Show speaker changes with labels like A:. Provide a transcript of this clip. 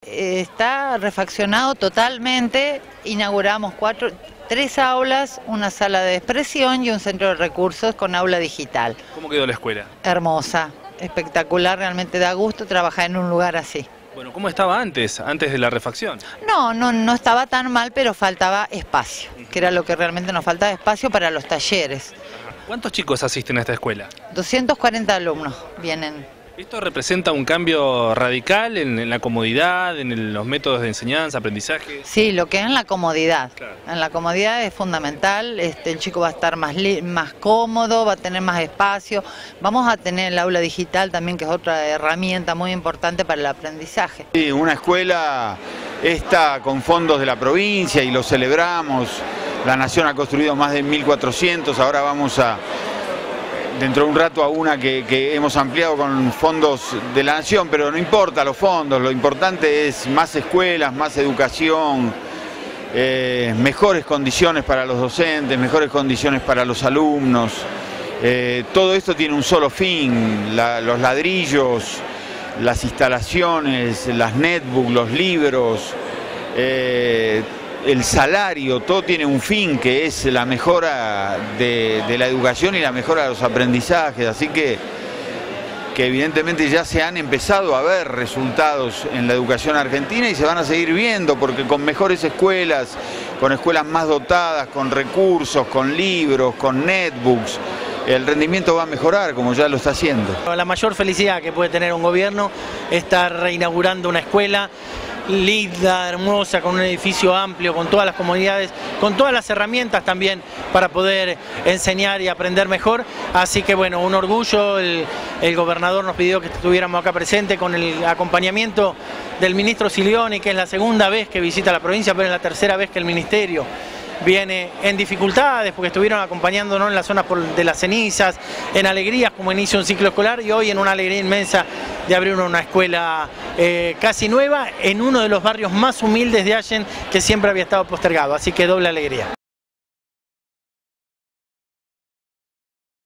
A: está refaccionado totalmente. Inauguramos 3 aulas, una sala de expresión y un centro de recursos con aula digital.
B: ¿Cómo quedó la escuela?
A: Hermosa, espectacular, realmente da gusto trabajar en un lugar así.
B: Bueno, ¿cómo estaba antes de la refacción?
A: No estaba tan mal, pero faltaba espacio, que era lo que realmente nos faltaba, espacio para los talleres.
B: ¿Cuántos chicos asisten a esta escuela?
A: 240 alumnos vienen.
B: ¿Esto representa un cambio radical en la comodidad, en los métodos de enseñanza, aprendizaje?
A: Sí, lo que es en la comodidad.
B: Claro.
A: En la comodidad es fundamental, el chico va a estar más cómodo, va a tener más espacio. Vamos a tener el aula digital también, que es otra herramienta muy importante para el aprendizaje.
C: Sí, una escuela esta con fondos de la provincia y lo celebramos. La Nación ha construido más de 1.400, ahora vamos a... dentro de un rato a una que hemos ampliado con fondos de la Nación, pero no importa los fondos, lo importante es más escuelas, más educación, mejores condiciones para los docentes, mejores condiciones para los alumnos. Todo esto tiene un solo fin, los ladrillos, las instalaciones, las netbooks, los libros, el salario, todo tiene un fin que es la mejora de la educación y la mejora de los aprendizajes, así que evidentemente ya se han empezado a ver resultados en la educación argentina y se van a seguir viendo, porque con mejores escuelas, con escuelas más dotadas, con recursos, con libros, con netbooks, el rendimiento va a mejorar, como ya lo está haciendo.
D: La mayor felicidad que puede tener un gobierno es estar reinaugurando una escuela linda, hermosa, con un edificio amplio, con todas las comodidades, con todas las herramientas también para poder enseñar y aprender mejor. Así que bueno, un orgullo, el gobernador nos pidió que estuviéramos acá presentes con el acompañamiento del ministro Silioni, que es la segunda vez que visita la provincia, pero es la tercera vez que el ministerio viene en dificultades porque estuvieron acompañándonos en las zonas de las cenizas, en alegrías como inicio un ciclo escolar y hoy en una alegría inmensa de abrir una escuela casi nueva en uno de los barrios más humildes de Allen que siempre había estado postergado, así que doble alegría.